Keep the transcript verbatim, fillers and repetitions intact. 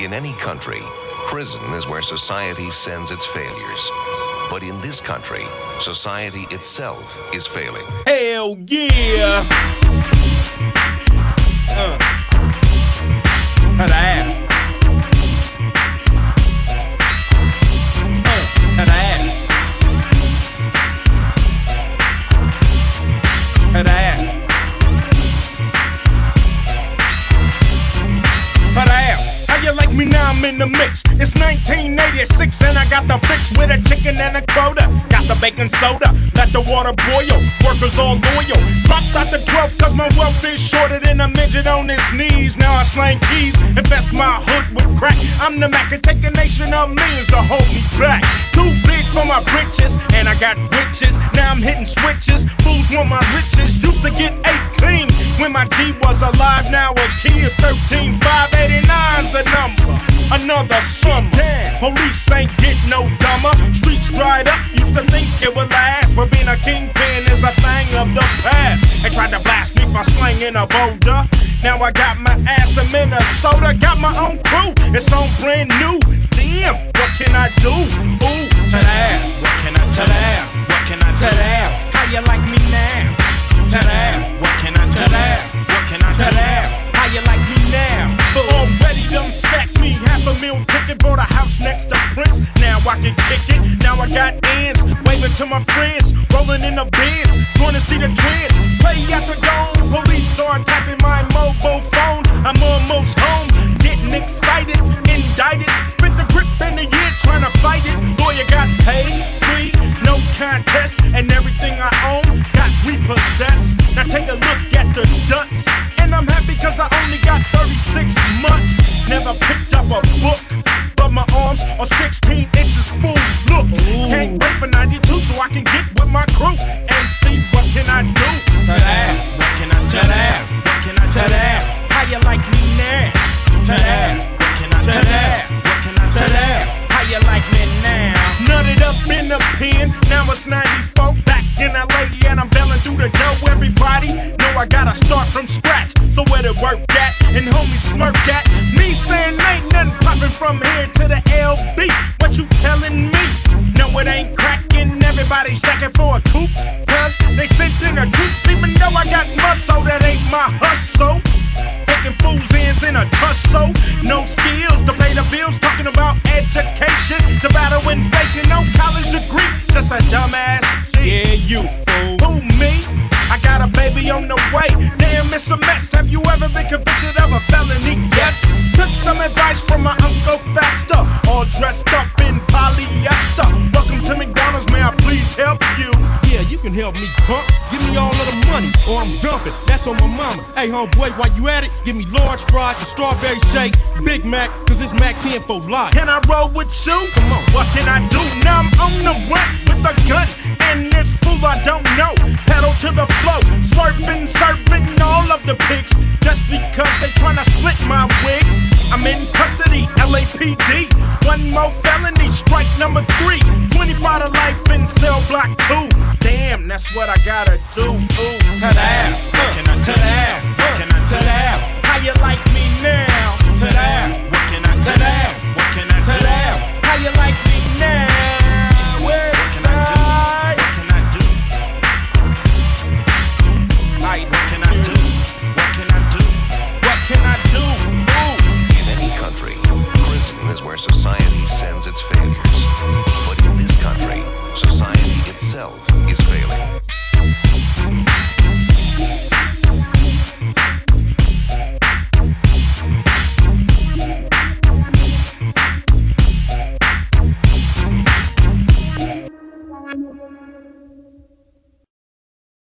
In any country, prison is where society sends its failures. But in this country, society itself is failing. Hell yeah! Uh. Had I asked. Uh. Had I asked. Had I asked. Had I asked. How you like me now? I'm in the mix. It's nineteen eighty-six and I got the fix with a chicken and a quota. Got the baking soda, let the water boil. Workers all loyal. Dropped out the twelve cause my wealth is shorter than a midget on his knees. Now I slang keys, invest my hood with crack. I'm the Mac and take a nation of millions to hold me back. Too big for my britches, and I got riches. Now I'm hitting switches, fools want my riches. Used to get eighteen when my G was alive. Now a key is thirteen, five eighty-nine's the number. Another summer, police ain't get no dumber. Streets dried up, used to think it would last, but being a kingpin is a thing of the past. They tried to blast me for slanging a boulder. Now I got my ass in Minnesota, got my own crew, it's on brand new. Damn, what can I do? Ooh, to that, what can I to that? What can I to that? How you like me now? To that, what can I to that? What can I to that? How you like me now? Already done stacked me half a meal ticket, bought a house next to Prince. Now I can kick it, now I got ends, waving to my friends, rolling in the Benz, going to see the twins. Play at the dome, police are tapping my mobile phone. I'm almost home, getting excited, indicted. Spent the grip in the year trying to fight it. Lawyer got paid, free, no contest, and everything I own got repossessed. Now take a look at the duts, and I'm happy cause I only got thirty-six months. Never picked up a book, but my arms are sixteen inches full. Look, can't wait for ninety-two so I can get with my crew and see what can I do. To that, what can I to that? What can I to that? How you like me now? To that, what can I to that? What can I to that? How you like me now? Nutted up in the pen, now it's ninety-four. Back in L A and I'm belling through the dough. Everybody know I gotta start from scratch. So where to work at and homies smirk at me saying ain't nothing popping from here to the L B. What you telling me? No, it ain't cracking. Everybody's checking for a coupe, cause they sent in a troops. Even though I got muscle, that ain't my hustle. Making fools ends in a tussle. No skills to pay the bills. Talking about education to battle inflation. No college degree, just a dumbass G. Yeah, you fool. Who, me? I got a baby on the way. Damn, it's a mess. Have you ever been convicted of a felony? Yes. Took some advice from my Uncle Fester, all dressed up in polyester. Welcome to McDonald's, may I please help you? Yeah, you can help me, punk. Give me all of the money, or I'm dumping. That's on my mama. Hey, homeboy, while you at it, give me large fries, a strawberry shake, Big Mac, cause it's Mac ten for life. Can I roll with you? Come on. What can I do? Now I'm on the run with a gun, and this fool I don't know. Pedal to the flow, swerving, serving all of the pigs. Just because they tryna split my wig. I'm in custody, L A P D. One more felony, strike number three. twenty-five to life in cell block two. Damn, that's what I gotta do.